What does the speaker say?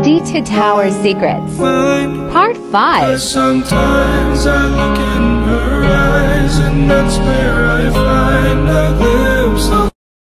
D2 Tower Secrets, Part 5. Sometimes I look in her eyes and that's where